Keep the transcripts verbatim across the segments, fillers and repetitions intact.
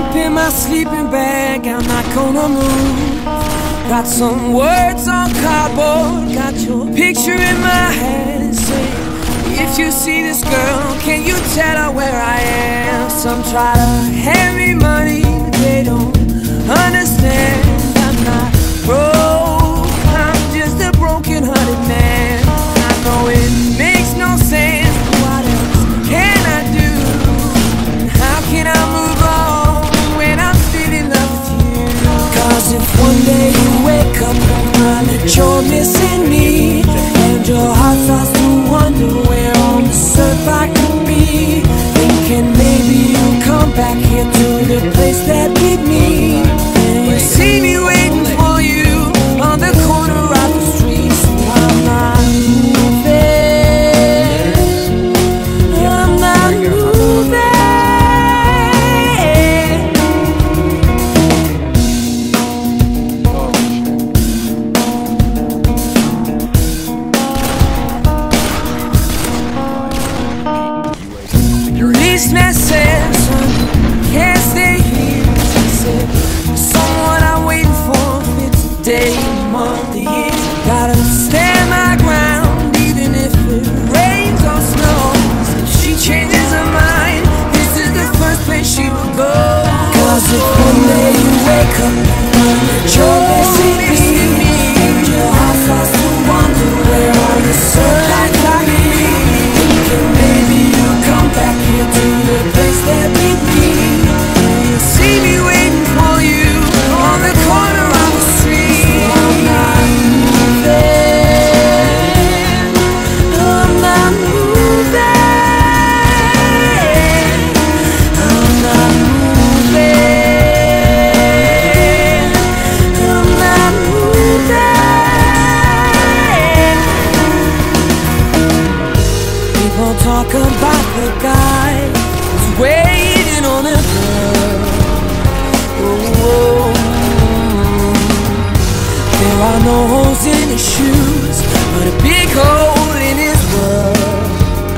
camp in my sleeping bag, I'm not gonna move. Got some words on cardboard, got your picture in my head. Say, if you see this girl, can you tell her where I am? Some try to hand me money, but they don't understand. I'm not broke, I'm just a broken-hearted man. I know it makes no sense, but what else can I do? And how can I move on when I'm still in love with you? Cause if one day you wake up and find that you're missing me, and your heart starts to wonder where on this earth I could be, thinking maybe you'll come back here to the place that beat me, and you see me waiting for you on the corner of the street. So I'm not moving, I'm not moving. Policeman said, son, can't stay here. She said, someone I'm waiting for fits the day, the month, the year. Gotta stand my ground, even if it rains or snows. If she changes her mind, this is the first place she will go. Cause if one day you wake up and you're missing me, and your heart starts to wonder where all the sunlight got me, thinking maybe you'll come back here to the place that beat me, and you'll see me waiting for you on the corner of the street. So I'm not moving, I'm not moving, I'm not moving, I'm not moving. People talk about the guy who's waiting on a girl. Oh, there are no holes in his shoes, but a big hole in his world.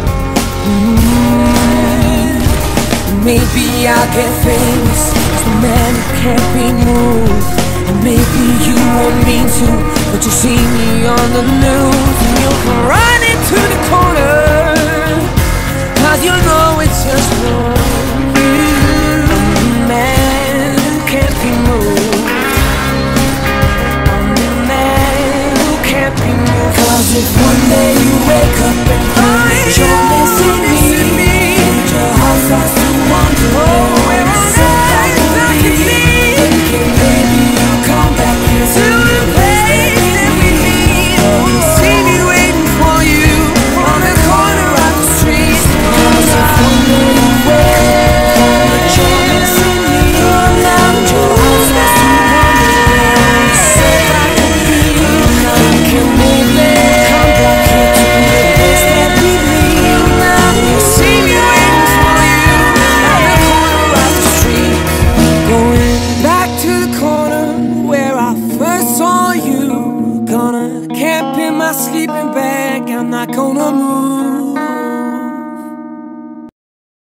mm. Maybe I'll get famous as the man who can't be moved, and maybe you won't mean to, but you see me on the news, and you'll come running to the corner, cause you know it's just wrong. I'm the man who can't be moved, I'm the man who can't be moved. Cause if one day you wake up and find you're missing me, and your heart starts to wonder where on earth I could be, thinking maybe you'll come back here to the place that we meet, and you see me waiting for you on the corner of the street. Cause if one day you wake up and you're missing me, and your heart starts to wonder where on this earth I could be, thinking maybe you'll come back here to the place that we meet, and you see me waiting for you on the corner of the street. Going back to the corner where I first saw you. Gonna camp in my sleeping bag, I'm not gonna move.